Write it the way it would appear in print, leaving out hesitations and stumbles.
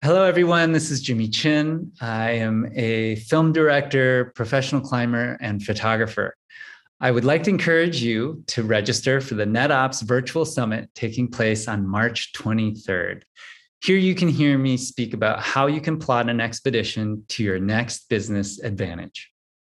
Hello, everyone. This is Jimmy Chin. I am a film director, professional climber, and photographer. I would like to encourage you to register for the NetOps Virtual Summit taking place on March 23rd. Here you can hear me speak about how you can plot an expedition to your next business advantage.